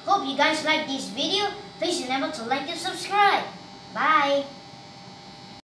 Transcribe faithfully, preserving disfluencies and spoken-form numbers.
Hope you guys like this video. Please remember to like and subscribe. Bye.